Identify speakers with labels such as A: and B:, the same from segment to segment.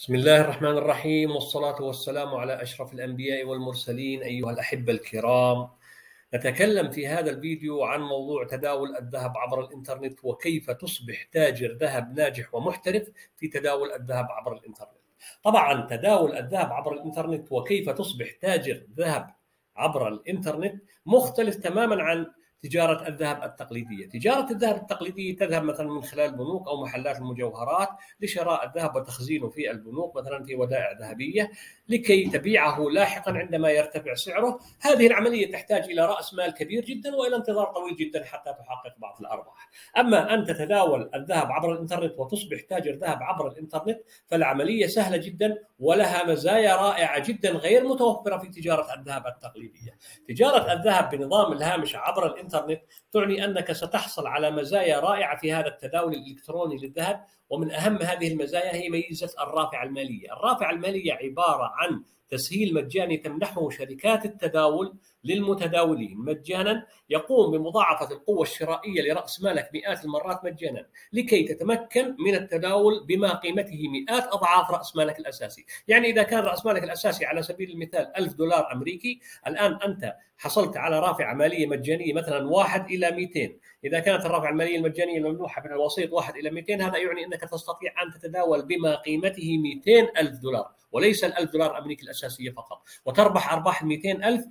A: بسم الله الرحمن الرحيم، والصلاة والسلام على أشرف الأنبياء والمرسلين. أيها الأحبة الكرام، نتكلم في هذا الفيديو عن موضوع تداول الذهب عبر الإنترنت، وكيف تصبح تاجر ذهب ناجح ومحترف في تداول الذهب عبر الإنترنت. طبعا تداول الذهب عبر الإنترنت وكيف تصبح تاجر ذهب عبر الإنترنت مختلف تماما عن تجارة الذهب التقليدية. تجارة الذهب التقليدية تذهب مثلا من خلال البنوك أو محلات المجوهرات لشراء الذهب وتخزينه في البنوك مثلا في ودائع ذهبية لكي تبيعه لاحقا عندما يرتفع سعره. هذه العملية تحتاج إلى رأس مال كبير جدا وإلى انتظار طويل جدا حتى تحقق بعض الأرباح. أما أن تتداول الذهب عبر الإنترنت وتصبح تاجر ذهب عبر الإنترنت فالعملية سهلة جدا ولها مزايا رائعة جدا غير متوفرة في تجارة الذهب التقليدية. تجارة الذهب بنظام الهامش عبر الإنترنت تعني أنك ستحصل على مزايا رائعة في هذا التداول الإلكتروني للذهب، ومن أهم هذه المزايا هي ميزة الرافعة المالية. الرافعة المالية عبارة عن تسهيل مجاني تمنحه شركات التداول للمتداولين مجانا، يقوم بمضاعفة القوة الشرائية لرأس مالك مئات المرات مجانا لكي تتمكن من التداول بما قيمته مئات أضعاف رأس مالك الأساسي. يعني إذا كان رأس مالك الأساسي على سبيل المثال $1000 أمريكي، الآن أنت حصلت على رافعة مالية مجانية مثلا 1/200. إذا كانت الرافعة المالية المجانية الممنوحة من الوسيط 1/200، هذا يعني أنك تستطيع أن تتداول بما قيمته $200,000 وليس $1000 أمريكي الأساسية فقط، وتربح أرباح 200,000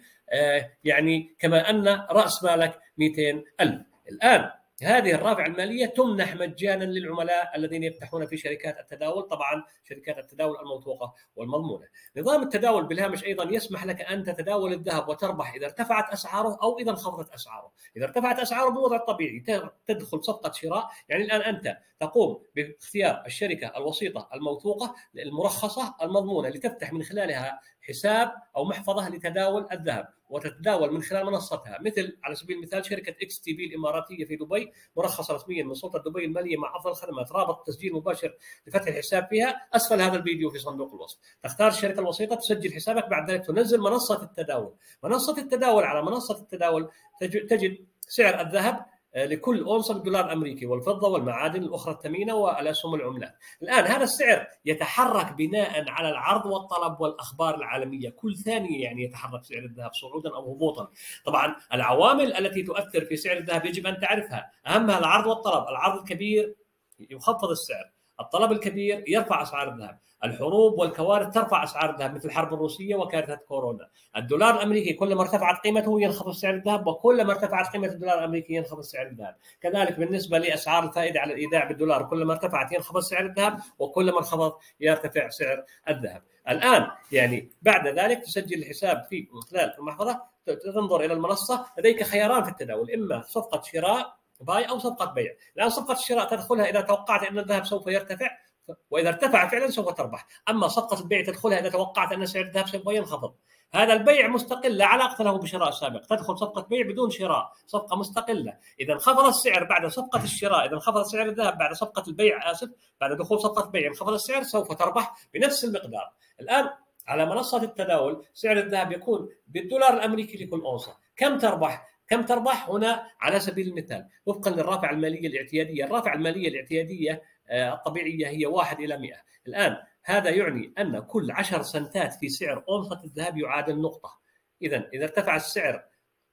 A: يعني كما أن رأس مالك 200,000. الآن هذه الرافعة المالية تمنح مجانا للعملاء الذين يفتحون في شركات التداول، طبعا شركات التداول الموثوقة والمضمونة. نظام التداول بالهامش أيضا يسمح لك أن تتداول الذهب وتربح إذا ارتفعت أسعاره أو إذا انخفضت أسعاره. إذا ارتفعت أسعاره بالوضع الطبيعي تدخل صفقة شراء، يعني الآن أنت تقوم باختيار الشركة الوسيطة الموثوقة المرخصة المضمونة لتفتح من خلالها حساب أو محفظة لتداول الذهب، وتتداول من خلال منصتها، مثل على سبيل المثال شركة XTB الإماراتية في دبي، مرخصة رسميا من سلطة دبي المالية مع أفضل الخدمات. رابط تسجيل مباشر لفتح الحساب فيها أسفل هذا الفيديو في صندوق الوصف. تختار الشركة الوسيطة، تسجل حسابك، بعد ذلك تنزل منصة التداول. منصة التداول، على منصة التداول تجد سعر الذهب لكل أونصة بالدولار الأمريكي والفضة والمعادن الأخرى الثمينة والأسهم العملات. الآن هذا السعر يتحرك بناء على العرض والطلب والأخبار العالمية، كل ثانية يعني يتحرك سعر الذهب صعودا أو هبوطا. طبعا العوامل التي تؤثر في سعر الذهب يجب أن تعرفها، أهمها العرض والطلب. العرض الكبير يخفض السعر، الطلب الكبير يرفع أسعار الذهب. الحروب والكوارث ترفع أسعار الذهب مثل الحرب الروسية وكارثة كورونا. الدولار الأمريكي كلما ارتفعت قيمته ينخفض سعر الذهب، وكلما ارتفعت قيمة الدولار الأمريكي ينخفض سعر الذهب. كذلك بالنسبة لأسعار الفائدة على الإيداع بالدولار، كلما ارتفعت ينخفض سعر الذهب، وكلما انخفض يرتفع سعر الذهب. الآن يعني بعد ذلك تسجل الحساب في من خلال المحفظة، تنظر إلى المنصة، لديك خياران في التداول، إما صفقة شراء باي أو صفقة بيع. الآن صفقة الشراء تدخلها إذا توقعت أن الذهب سوف يرتفع، وإذا ارتفع فعلا سوف تربح. أما صفقة البيع تدخلها إذا توقعت أن سعر الذهب سوف ينخفض. هذا البيع مستقل لا علاقة له بشراء سابق، تدخل صفقة بيع بدون شراء، صفقة مستقلة. إذا انخفض السعر بعد صفقة الشراء، إذا انخفض سعر الذهب بعد صفقة البيع، بعد دخول صفقة بيع انخفض السعر، سوف تربح بنفس المقدار. الآن على منصة التداول سعر الذهب يكون بالدولار الأمريكي لكل أونصة. كم تربح؟ كم تربح هنا على سبيل المثال وفقا للرافعة المالية الاعتيادية. الرافعة المالية الاعتيادية الطبيعية هي 1/100. الآن هذا يعني أن كل 10 سنتات في سعر أونصة الذهب يعادل نقطة. إذا ارتفع السعر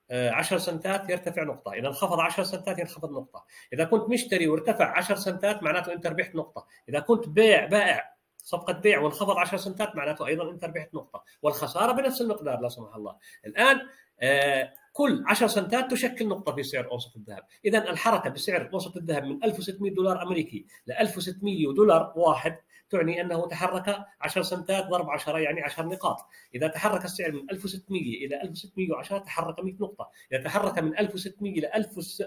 A: 10 سنتات يرتفع نقطة، إذا انخفض 10 سنتات ينخفض نقطة. إذا كنت مشتري وارتفع 10 سنتات معناته أنت ربحت نقطة. إذا كنت بائع صفقة بيع وانخفض 10 سنتات معناته أيضا أنت ربحت نقطة، والخسارة بنفس المقدار لا سمح الله. الآن كل 10 سنتات تشكل نقطة في سعر أونصة الذهب. إذا الحركة بسعر أونصة الذهب من $1600 أمريكي ل $1600 واحد تعني أنه تحرك 10 سنتات ضرب 10 يعني 10 نقاط. إذا تحرك السعر من 1600 إلى 1610 تحرك 100 نقطة. إذا تحرك من 1600 إلى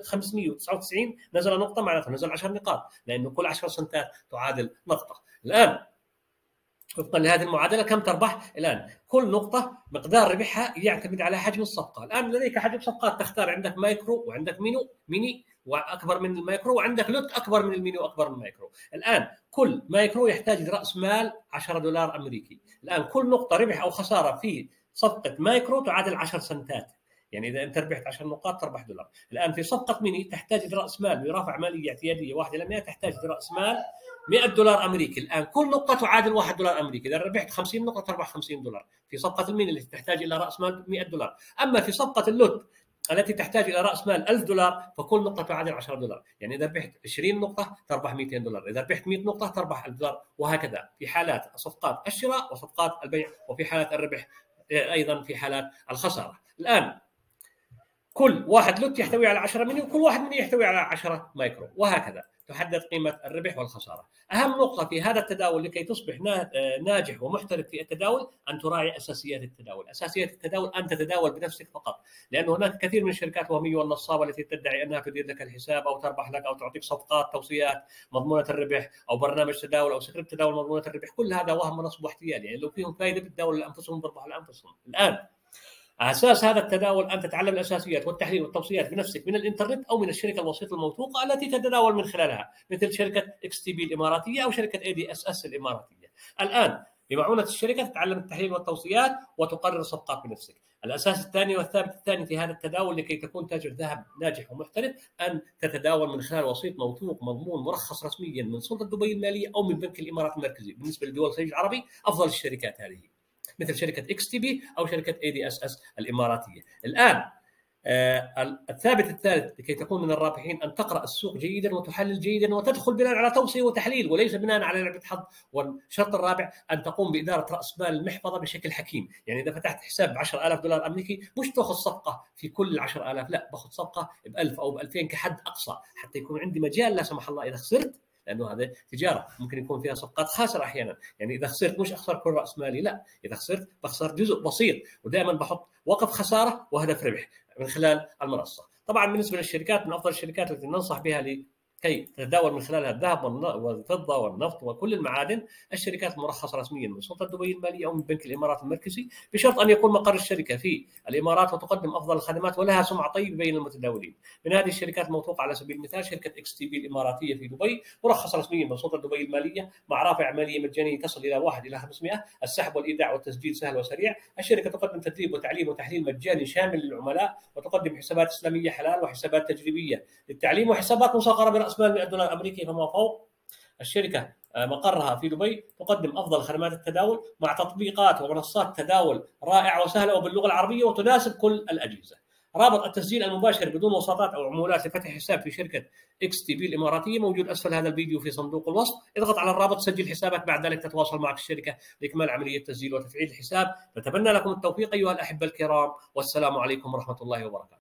A: 1599 نزل نقطة، معناته نزل 10 نقاط، لأنه كل 10 سنتات تعادل نقطة. الآن وفقا لهذه المعادله كم تربح؟ الان كل نقطه مقدار ربحها يعتمد على حجم الصفقه. الان لديك حجم صفقات تختار، عندك مايكرو وعندك ميني واكبر من المايكرو، وعندك لوت اكبر من الميني واكبر من المايكرو. الان كل مايكرو يحتاج راس مال $10 أمريكي. الان كل نقطه ربح او خساره في صفقه مايكرو تعادل 10 سنتات، يعني اذا انت ربحت 10 نقاط تربح $1. الان في صفقه ميني تحتاج راس مال برافع ماليه اعتياديه 1/100 تحتاج راس مال $100 أمريكي. الآن كل نقطة تعادل $1 أمريكي. إذا ربحت 50 نقطة تربح $50 في صفقة المين التي تحتاج إلى رأس مال $100. أما في صفقة اللوت التي تحتاج إلى رأس مال $1000 فكل نقطة تعادل $10. يعني إذا ربحت 20 نقطة تربح $200، إذا ربحت 100 نقطة تربح $1000، وهكذا في حالات صفقات الشراء وصفقات البيع، وفي حالات الربح أيضا في حالات الخسارة. الآن كل واحد لوت يحتوي على 10 مليون، وكل واحد مني يحتوي على 10 مايكرو، وهكذا تحدد قيمة الربح والخسارة. أهم نقطة في هذا التداول لكي تصبح ناجح ومحترف في التداول أن تراعي أساسيات التداول. أساسيات التداول أن تتداول بنفسك فقط، لأن هناك كثير من الشركات الوهمية والنصابة التي تدعي أنها تدير لك الحساب أو تربح لك أو تعطيك صفقات توصيات مضمونة الربح أو برنامج تداول أو سكريبت تداول مضمونة الربح. كل هذا وهم ونصب واحتيال، يعني لو فيهم فائدة بالتداول لأنفسهم بربحوا لأنفسهم. الآن على اساس هذا التداول ان تتعلم الاساسيات والتحليل والتوصيات بنفسك من الانترنت او من الشركه الوسيطه الموثوقه التي تتداول من خلالها، مثل شركه اكس تي بي الاماراتيه او شركه اي دي اس اس الاماراتيه. الان بمعونه الشركه تتعلم التحليل والتوصيات وتقرر الصفقات بنفسك. الاساس الثاني والثابت الثاني في هذا التداول لكي تكون تاجر ذهب ناجح ومحترف ان تتداول من خلال وسيط موثوق مضمون مرخص رسميا من سلطه دبي الماليه او من بنك الامارات المركزي. بالنسبه لدول الخليج العربي افضل الشركات هذه مثل شركه اكس تي بي او شركه اي دي اس اس الاماراتيه. الان الثابت الثالث لكي تكون من الرابحين ان تقرا السوق جيدا وتحلل جيدا وتدخل بناء على توصيه وتحليل وليس بناء على لعبه حظ. والشرط الرابع ان تقوم باداره راس مال المحفظه بشكل حكيم. يعني اذا فتحت حساب ب $10,000 امريكي مش تاخذ صفقه في كل 10,000، لا، باخذ صفقه ب1000 او ب2000 كحد اقصى حتى يكون عندي مجال لا سمح الله اذا خسرت، لانه هذا تجاره ممكن يكون فيها صفقات خاسره احيانا. يعني اذا خسرت مش اخسر كل راس مالي، لا، اذا خسرت بخسر جزء بسيط، ودائما بحط وقف خساره وهدف ربح من خلال المنصه. طبعا بالنسبه للشركات، من افضل الشركات التي ننصح بها كي تتداول من خلالها الذهب والفضه والنفط وكل المعادن الشركات المرخصه رسميا من سلطه دبي الماليه او من بنك الامارات المركزي، بشرط ان يكون مقر الشركه في الامارات وتقدم افضل الخدمات ولها سمعه طيبه بين المتداولين. من هذه الشركات الموثوقه على سبيل المثال شركه اكس تي بي الاماراتيه في دبي، مرخصه رسميا من سلطه دبي الماليه، مع رافع ماليه مجانيه تصل الى 1 إلى 500، السحب والايداع والتسجيل سهل وسريع. الشركه تقدم تدريب وتعليم وتحليل مجاني شامل للعملاء، وتقدم حسابات اسلاميه حلال وحسابات تجريبيه للتعليم وحسابات مصغره براس مال $100 أمريكي فما فوق. الشركة مقرها في دبي، تقدم أفضل خدمات التداول مع تطبيقات ومنصات تداول رائعة وسهلة وباللغة العربية وتناسب كل الأجهزة. رابط التسجيل المباشر بدون وساطات أو عمولات لفتح حساب في شركة اكس تي بي الإماراتية موجود أسفل هذا الفيديو في صندوق الوصف. اضغط على الرابط سجل حسابك، بعد ذلك تتواصل معك الشركة لإكمال عملية تسجيل وتفعيل الحساب. نتمنى لكم التوفيق أيها الأحبة الكرام، والسلام عليكم ورحمة الله وبركاته.